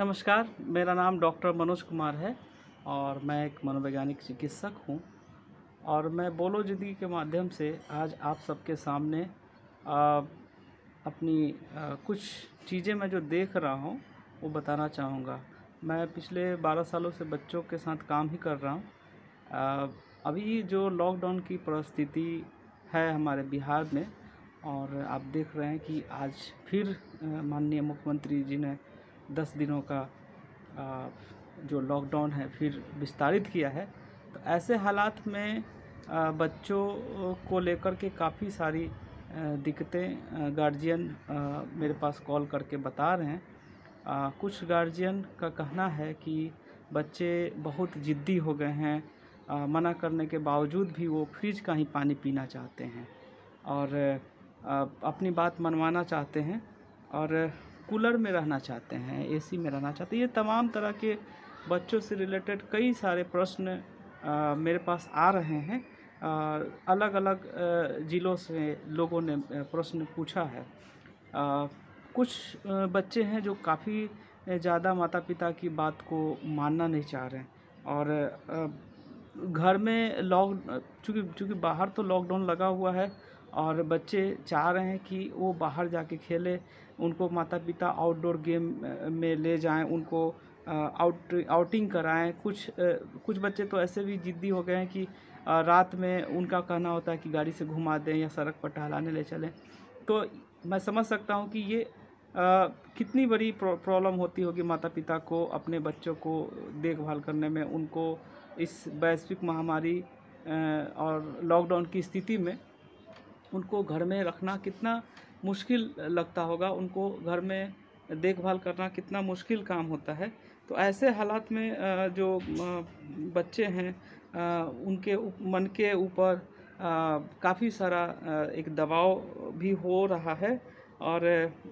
नमस्कार, मेरा नाम डॉक्टर मनोज कुमार है और मैं एक मनोवैज्ञानिक चिकित्सक हूँ और मैं बोलो दीदी के माध्यम से आज आप सबके सामने अपनी कुछ चीज़ें मैं जो देख रहा हूँ वो बताना चाहूँगा। मैं पिछले 12 सालों से बच्चों के साथ काम ही कर रहा हूँ। अभी जो लॉकडाउन की परिस्थिति है हमारे बिहार में और आप देख रहे हैं कि आज फिर माननीय मुख्यमंत्री जी ने 10 दिनों का जो लॉकडाउन है फिर विस्तारित किया है। तो ऐसे हालात में बच्चों को लेकर के काफ़ी सारी दिक्कतें गार्जियन मेरे पास कॉल करके बता रहे हैं। कुछ गार्जियन का कहना है कि बच्चे बहुत ज़िद्दी हो गए हैं, मना करने के बावजूद भी वो फ्रिज का ही पानी पीना चाहते हैं और अपनी बात मनवाना चाहते हैं और कूलर में रहना चाहते हैं, एसी में रहना चाहते हैं। ये तमाम तरह के बच्चों से रिलेटेड कई सारे प्रश्न मेरे पास आ रहे हैं। अलग अलग ज़िलों से लोगों ने प्रश्न पूछा है। कुछ बच्चे हैं जो काफ़ी ज़्यादा माता पिता की बात को मानना नहीं चाह रहे हैं और घर में चूँकि बाहर तो लॉकडाउन लगा हुआ है और बच्चे चाह रहे हैं कि वो बाहर जाके खेलें। उनको माता पिता आउटडोर गेम में ले जाएं, उनको आउटिंग कराएं। कुछ बच्चे तो ऐसे भी ज़िद्दी हो गए हैं कि रात में उनका कहना होता है कि गाड़ी से घुमा दें या सड़क पर टहलाने ले चलें। तो मैं समझ सकता हूँ कि ये कितनी बड़ी प्रॉब्लम होती होगी माता पिता को अपने बच्चों को देखभाल करने में। उनको इस वैश्विक महामारी और लॉकडाउन की स्थिति में उनको घर में रखना कितना मुश्किल लगता होगा, उनको घर में देखभाल करना कितना मुश्किल काम होता है। तो ऐसे हालात में जो बच्चे हैं उनके मन के ऊपर काफ़ी सारा एक दबाव भी हो रहा है और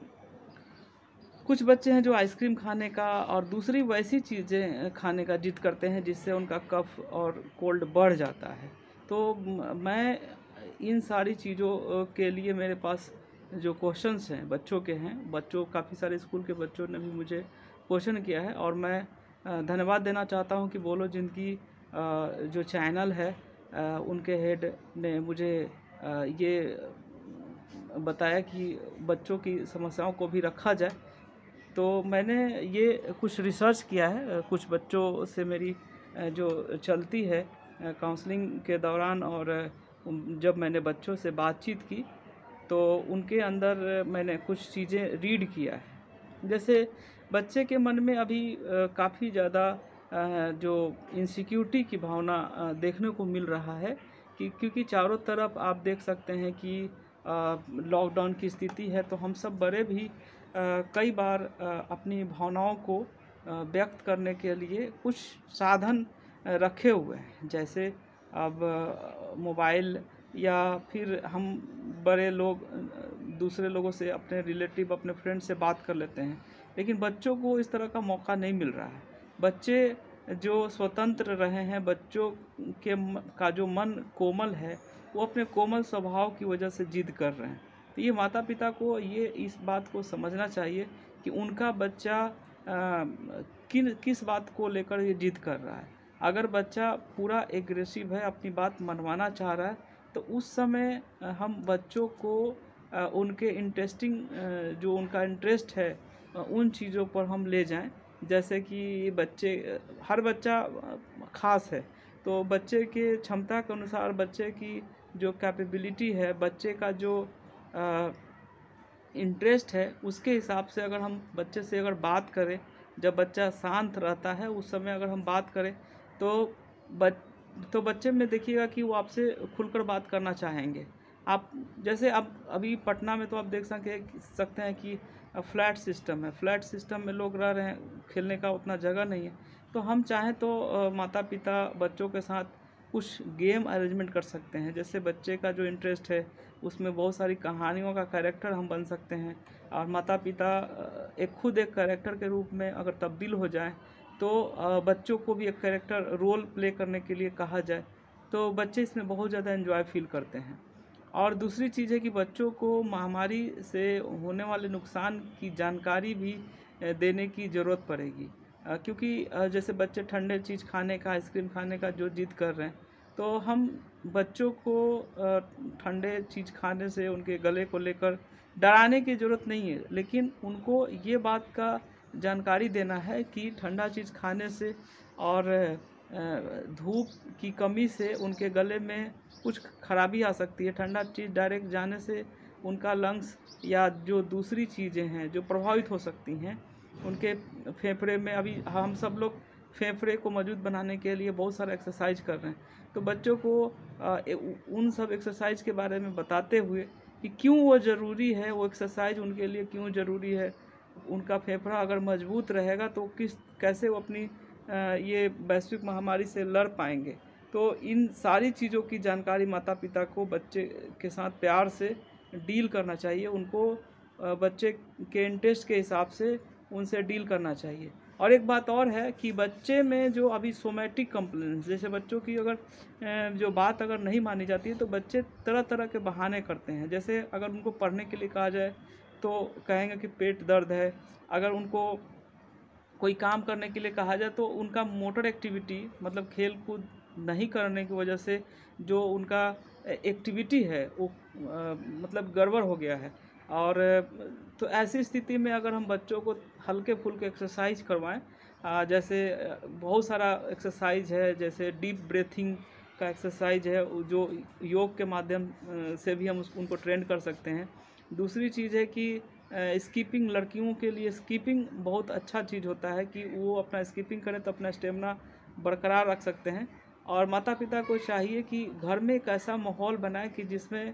कुछ बच्चे हैं जो आइसक्रीम खाने का और दूसरी वैसी चीज़ें खाने का जिद करते हैं जिससे उनका कफ और कोल्ड बढ़ जाता है। तो मैं इन सारी चीज़ों के लिए मेरे पास जो क्वेश्चंस हैं बच्चों के हैं, बच्चों काफ़ी सारे स्कूल के बच्चों ने भी मुझे क्वेश्चन किया है और मैं धन्यवाद देना चाहता हूं कि बोलो जिनकी जो चैनल है उनके हेड ने मुझे ये बताया कि बच्चों की समस्याओं को भी रखा जाए। तो मैंने ये कुछ रिसर्च किया है, कुछ बच्चों से मेरी जो चलती है काउंसलिंग के दौरान और जब मैंने बच्चों से बातचीत की तो उनके अंदर मैंने कुछ चीज़ें रीड किया है। जैसे बच्चे के मन में अभी काफ़ी ज़्यादा जो इनसिक्योरिटी की भावना देखने को मिल रहा है कि क्योंकि चारों तरफ आप देख सकते हैं कि लॉकडाउन की स्थिति है। तो हम सब बड़े भी कई बार अपनी भावनाओं को व्यक्त करने के लिए कुछ साधन रखे हुए हैं। जैसे अब मोबाइल या फिर हम बड़े लोग दूसरे लोगों से, अपने रिलेटिव, अपने फ्रेंड से बात कर लेते हैं, लेकिन बच्चों को इस तरह का मौका नहीं मिल रहा है। बच्चे जो स्वतंत्र रहे हैं, बच्चों का जो मन कोमल है वो अपने कोमल स्वभाव की वजह से जिद कर रहे हैं। तो ये माता पिता को ये इस बात को समझना चाहिए कि उनका बच्चा किस बात को लेकर ये जिद कर रहा है। अगर बच्चा पूरा एग्रेसिव है, अपनी बात मनवाना चाह रहा है, तो उस समय हम बच्चों को उनके जो उनका इंटरेस्ट है उन चीज़ों पर हम ले जाएं। जैसे कि हर बच्चा ख़ास है, तो बच्चे के क्षमता के अनुसार, बच्चे की जो कैपेबिलिटी है, बच्चे का जो इंटरेस्ट है, उसके हिसाब से अगर हम बच्चे से अगर बात करें, जब बच्चा शांत रहता है उस समय अगर हम बात करें तो बच्चे में देखिएगा कि वो आपसे खुलकर बात करना चाहेंगे। आप जैसे अब अभी पटना में तो आप देख सकते हैं कि फ्लैट सिस्टम है। फ्लैट सिस्टम में लोग रह रहे हैं, खेलने का उतना जगह नहीं है। तो हम चाहें तो माता पिता बच्चों के साथ कुछ गेम अरेंजमेंट कर सकते हैं। जैसे बच्चे का जो इंटरेस्ट है उसमें बहुत सारी कहानियों का कैरेक्टर हम बन सकते हैं और माता पिता खुद एक कैरेक्टर के रूप में अगर तब्दील हो जाए तो बच्चों को भी एक कैरेक्टर रोल प्ले करने के लिए कहा जाए तो बच्चे इसमें बहुत ज़्यादा एंजॉय फील करते हैं। और दूसरी चीज़ है कि बच्चों को महामारी से होने वाले नुकसान की जानकारी भी देने की ज़रूरत पड़ेगी। क्योंकि जैसे बच्चे ठंडे चीज़ खाने का, आइसक्रीम खाने का जो ज़िद कर रहे हैं, तो हम बच्चों को ठंडे चीज़ खाने से उनके गले को लेकर डराने की ज़रूरत नहीं है, लेकिन उनको ये बात का जानकारी देना है कि ठंडा चीज़ खाने से और धूप की कमी से उनके गले में कुछ खराबी आ सकती है। ठंडा चीज़ डायरेक्ट जाने से उनका लंग्स या जो दूसरी चीज़ें हैं जो प्रभावित हो सकती हैं, उनके फेफड़े में। अभी हम सब लोग फेफड़े को मजबूत बनाने के लिए बहुत सारा एक्सरसाइज कर रहे हैं, तो बच्चों को उन सब एक्सरसाइज के बारे में बताते हुए कि क्यों वो ज़रूरी है, वो एक्सरसाइज उनके लिए क्यों ज़रूरी है। उनका फेफड़ा अगर मजबूत रहेगा तो कैसे वो अपनी ये वैश्विक महामारी से लड़ पाएंगे। तो इन सारी चीज़ों की जानकारी माता पिता को बच्चे के साथ प्यार से डील करना चाहिए। उनको बच्चे के इंटरेस्ट के हिसाब से उनसे डील करना चाहिए। और एक बात और है कि बच्चे में जो अभी सोमैटिक कंप्लेंट्स, जैसे बच्चों की अगर जो बात अगर नहीं मानी जाती है तो बच्चे तरह तरह के बहाने करते हैं। जैसे अगर उनको पढ़ने के लिए कहा जाए तो कहेंगे कि पेट दर्द है। अगर उनको कोई काम करने के लिए कहा जाए तो उनका मोटर एक्टिविटी मतलब खेल कूद नहीं करने की वजह से जो उनका एक्टिविटी है वो मतलब गड़बड़ हो गया है। और तो ऐसी स्थिति में अगर हम बच्चों को हल्के फुल्के एक्सरसाइज करवाएं, जैसे बहुत सारा एक्सरसाइज है, जैसे डीप ब्रीथिंग का एक्सरसाइज है जो योग के माध्यम से भी हम उनको ट्रेन कर सकते हैं। दूसरी चीज़ है कि स्कीपिंग, लड़कियों के लिए स्कीपिंग बहुत अच्छा चीज़ होता है कि वो अपना स्कीपिंग करें तो अपना स्टेमिना बरकरार रख सकते हैं। और माता पिता को चाहिए कि घर में एक ऐसा माहौल बनाए कि जिसमें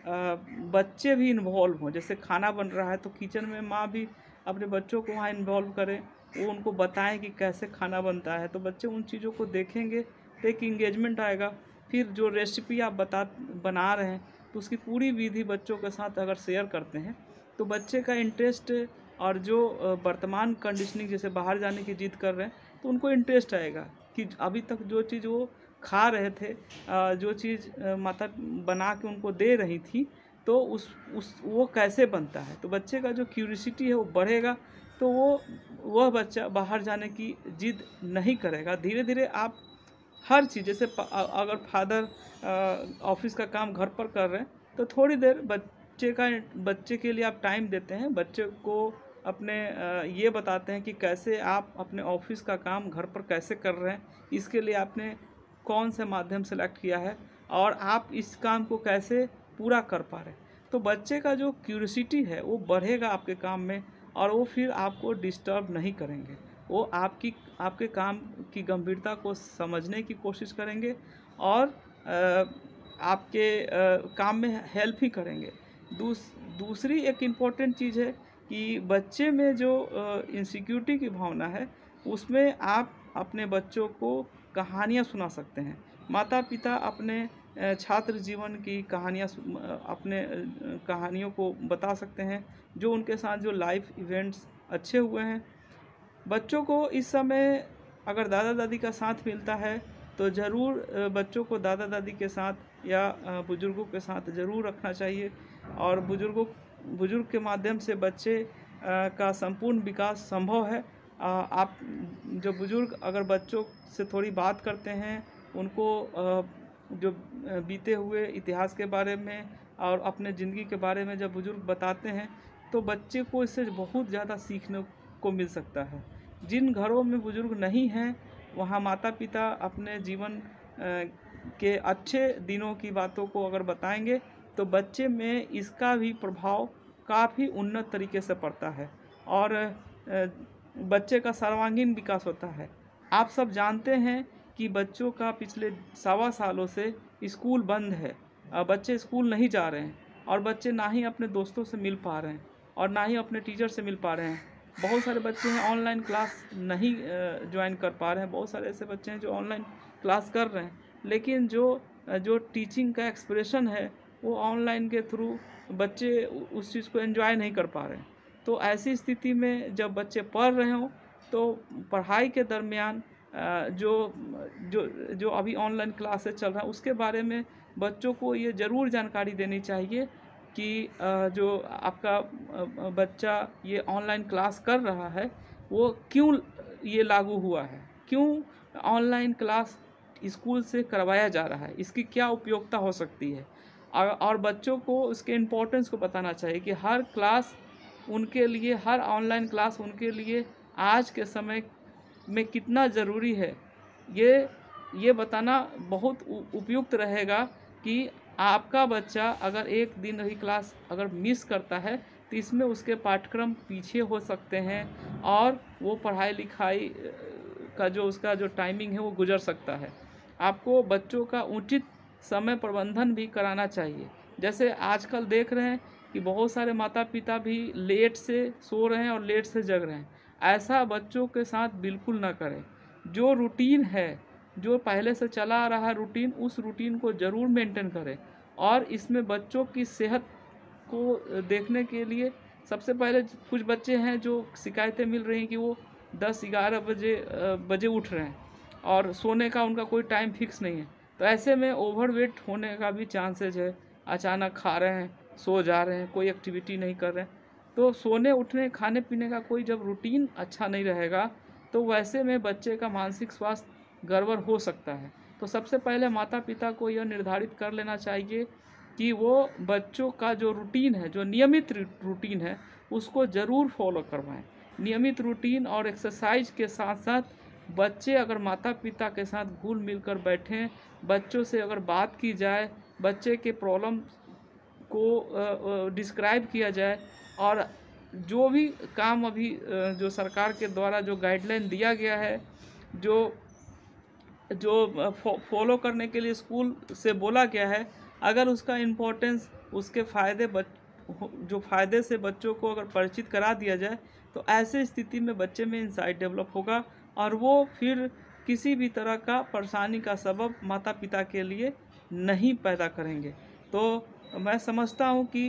बच्चे भी इन्वॉल्व हों। जैसे खाना बन रहा है तो किचन में माँ भी अपने बच्चों को वहाँ इन्वॉल्व करें, वो उनको बताएं कि कैसे खाना बनता है, तो बच्चे उन चीज़ों को देखेंगे तो एक इंगेजमेंट आएगा। फिर जो रेसिपी आप बना रहे हैं तो उसकी पूरी विधि बच्चों के साथ अगर शेयर करते हैं तो बच्चे का इंटरेस्ट और जो वर्तमान कंडीशनिंग जैसे बाहर जाने की जिद कर रहे हैं तो उनको इंटरेस्ट आएगा कि अभी तक जो चीज़ वो खा रहे थे, जो चीज़ माता बना के उनको दे रही थी, तो उस वो कैसे बनता है। तो बच्चे का जो क्यूरियोसिटी है वो बढ़ेगा, तो वह बच्चा बाहर जाने की जिद नहीं करेगा। धीरे धीरे आप हर चीज़, जैसे अगर फादर ऑफिस का काम घर पर कर रहे हैं तो थोड़ी देर बच्चे के लिए आप टाइम देते हैं, बच्चे को अपने ये बताते हैं कि कैसे आप अपने ऑफिस का काम घर पर कैसे कर रहे हैं, इसके लिए आपने कौन से माध्यम सेलेक्ट किया है और आप इस काम को कैसे पूरा कर पा रहे हैं। तो बच्चे का जो क्यूरियोसिटी है वो बढ़ेगा आपके काम में, और वो फिर आपको डिस्टर्ब नहीं करेंगे। वो आपके काम की गंभीरता को समझने की कोशिश करेंगे और आपके काम में हेल्प ही करेंगे। दूसरी एक इम्पॉर्टेंट चीज़ है कि बच्चे में जो इनसिक्योरिटी की भावना है, उसमें आप अपने बच्चों को कहानियाँ सुना सकते हैं। माता पिता अपने छात्र जीवन की कहानियाँ अपने कहानियों को बता सकते हैं, जो उनके साथ जो लाइफ इवेंट्स अच्छे हुए हैं। बच्चों को इस समय अगर दादा दादी का साथ मिलता है तो ज़रूर बच्चों को दादा दादी के साथ या बुज़ुर्गों के साथ ज़रूर रखना चाहिए। और बुज़ुर्ग के माध्यम से बच्चे का संपूर्ण विकास संभव है। आप जो बुज़ुर्ग अगर बच्चों से थोड़ी बात करते हैं, उनको जो बीते हुए इतिहास के बारे में और अपने ज़िंदगी के बारे में जब बुज़ुर्ग बताते हैं तो बच्चे को इससे बहुत ज़्यादा सीखने को मिल सकता है। जिन घरों में बुज़ुर्ग नहीं हैं वहाँ माता पिता अपने जीवन के अच्छे दिनों की बातों को अगर बताएंगे तो बच्चे में इसका भी प्रभाव काफ़ी उन्नत तरीके से पड़ता है और बच्चे का सर्वांगीण विकास होता है। आप सब जानते हैं कि बच्चों का पिछले 1.25 सालों से स्कूल बंद है। बच्चे स्कूल नहीं जा रहे हैं और बच्चे ना ही अपने दोस्तों से मिल पा रहे हैं और ना ही अपने टीचर से मिल पा रहे हैं। बहुत सारे बच्चे हैं ऑनलाइन क्लास नहीं ज्वाइन कर पा रहे हैं। बहुत सारे ऐसे बच्चे हैं जो ऑनलाइन क्लास कर रहे हैं, लेकिन जो टीचिंग का एक्सप्रेशन है वो ऑनलाइन के थ्रू बच्चे उस चीज़ को एंजॉय नहीं कर पा रहे हैं। तो ऐसी स्थिति में जब बच्चे पढ़ रहे हों तो पढ़ाई के दरमियान जो जो जो अभी ऑनलाइन क्लासेस चल रहा है उसके बारे में बच्चों को ये ज़रूर जानकारी देनी चाहिए कि जो आपका बच्चा ये ऑनलाइन क्लास कर रहा है वो क्यों ये लागू हुआ है, क्यों ऑनलाइन क्लास स्कूल से करवाया जा रहा है, इसकी क्या उपयोगिता हो सकती है। और बच्चों को उसके इम्पोर्टेंस को बताना चाहिए कि हर क्लास उनके लिए, हर ऑनलाइन क्लास उनके लिए आज के समय में कितना ज़रूरी है। ये बताना बहुत उपयुक्त रहेगा कि आपका बच्चा अगर एक दिन रही क्लास अगर मिस करता है तो इसमें उसके पाठ्यक्रम पीछे हो सकते हैं और वो पढ़ाई लिखाई का जो उसका जो टाइमिंग है वो गुजर सकता है। आपको बच्चों का उचित समय प्रबंधन भी कराना चाहिए। जैसे आजकल देख रहे हैं कि बहुत सारे माता पिता भी लेट से सो रहे हैं और लेट से जग रहे हैं। ऐसा बच्चों के साथ बिल्कुल ना करें। जो रूटीन है, जो पहले से चला आ रहा है रूटीन, उस रूटीन को ज़रूर मेंटेन करें। और इसमें बच्चों की सेहत को देखने के लिए सबसे पहले कुछ बच्चे हैं जो शिकायतें मिल रही हैं कि वो 10-11 बजे उठ रहे हैं और सोने का उनका कोई टाइम फिक्स नहीं है। तो ऐसे में ओवरवेट होने का भी चांसेज है। अचानक खा रहे हैं, सो जा रहे हैं, कोई एक्टिविटी नहीं कर रहे हैं। तो सोने उठने खाने पीने का कोई जब रूटीन अच्छा नहीं रहेगा तो वैसे में बच्चे का मानसिक स्वास्थ्य गड़बड़ हो सकता है। तो सबसे पहले माता पिता को यह निर्धारित कर लेना चाहिए कि वो बच्चों का जो रूटीन है, जो नियमित रूटीन है, उसको ज़रूर फॉलो करवाएं। नियमित रूटीन और एक्सरसाइज के साथ साथ बच्चे अगर माता पिता के साथ घुल मिल कर बैठें, बच्चों से अगर बात की जाए, बच्चे के प्रॉब्लम को डिस्क्राइब किया जाए और जो भी काम अभी जो सरकार के द्वारा जो गाइडलाइन दिया गया है, जो जो फॉलो करने के लिए स्कूल से बोला गया है, अगर उसका इम्पोर्टेंस, उसके फ़ायदे जो फ़ायदे से बच्चों को अगर परिचित करा दिया जाए तो ऐसे स्थिति में बच्चे में इंसाइट डेवलप होगा और वो फिर किसी भी तरह का परेशानी का सबब माता पिता के लिए नहीं पैदा करेंगे। तो मैं समझता हूँ कि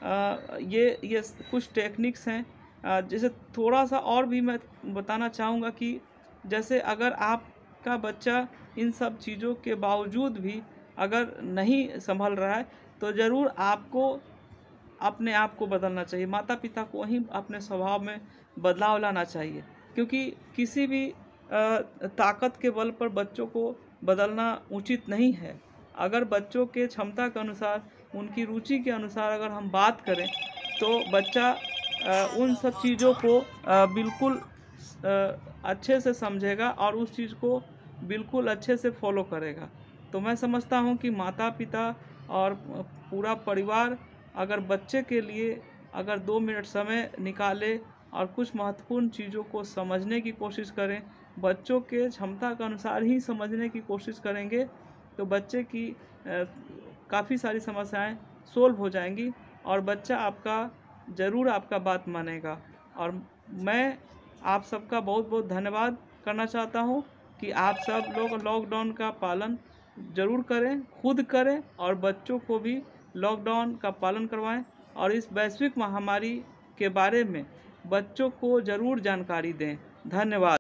ये कुछ टेक्निक्स हैं। जैसे थोड़ा सा और भी मैं बताना चाहूँगा कि जैसे अगर आपका बच्चा इन सब चीज़ों के बावजूद भी अगर नहीं संभल रहा है तो ज़रूर आपको अपने आप को बदलना चाहिए। माता पिता को ही अपने स्वभाव में बदलाव लाना चाहिए, क्योंकि किसी भी ताकत के बल पर बच्चों को बदलना उचित नहीं है। अगर बच्चों के क्षमता के अनुसार, उनकी रुचि के अनुसार अगर हम बात करें तो बच्चा उन सब चीज़ों को बिल्कुल अच्छे से समझेगा और उस चीज़ को बिल्कुल अच्छे से फॉलो करेगा। तो मैं समझता हूँ कि माता पिता और पूरा परिवार अगर बच्चे के लिए अगर 2 मिनट समय निकाले और कुछ महत्वपूर्ण चीज़ों को समझने की कोशिश करें, बच्चों के क्षमता के अनुसार ही समझने की कोशिश करेंगे तो बच्चे की काफ़ी सारी समस्याएं सोल्व हो जाएंगी और बच्चा आपका ज़रूर आपका बात मानेगा। और मैं आप सबका बहुत बहुत धन्यवाद करना चाहता हूँ कि आप सब लोग लॉकडाउन का पालन ज़रूर करें, खुद करें और बच्चों को भी लॉकडाउन का पालन करवाएं और इस वैश्विक महामारी के बारे में बच्चों को ज़रूर जानकारी दें। धन्यवाद।